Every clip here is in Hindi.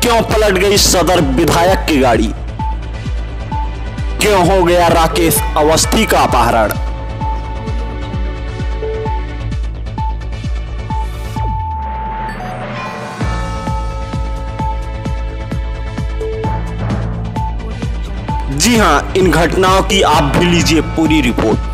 क्यों पलट गई सदर विधायक की गाड़ी? क्यों हो गया राकेश अवस्थी का अपहरण? जी हां, इन घटनाओं की आप भी लीजिए पूरी रिपोर्ट।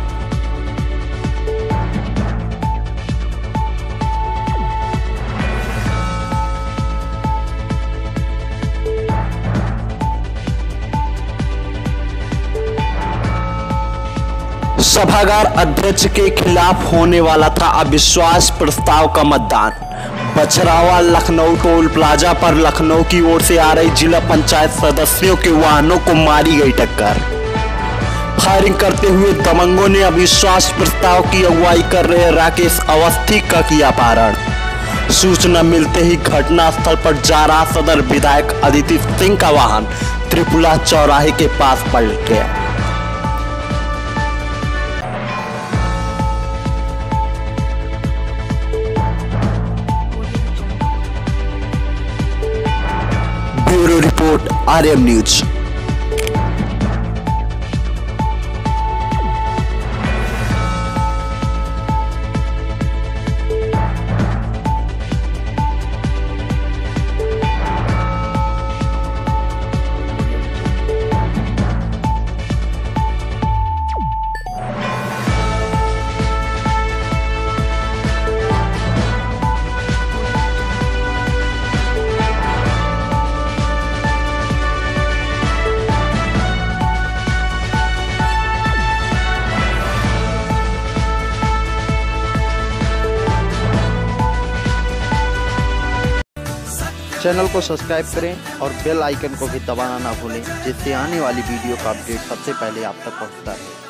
सभागार अध्यक्ष के खिलाफ होने वाला था अविश्वास प्रस्ताव का मतदान। बछरावा लखनऊ टोल प्लाजा पर लखनऊ की ओर से आ रही जिला पंचायत सदस्यों के वाहनों को मारी गई टक्कर। फायरिंग करते हुए दबंगों ने अविश्वास प्रस्ताव की अगुवाई कर रहे राकेश अवस्थी का किया अपहरण। सूचना मिलते ही घटनास्थल पर जा रहा सदर विधायक अदिति सिंह का वाहन त्रिपुरा चौराहे के पास पलट गया। Bureau report, RM news. Channel को सब्सक्राइब करें और बेल आइकन को भी दबाना ना भूलें, जिससे आने वाली वीडियो का अपडेट सबसे पहले आप तक पहुंचता है।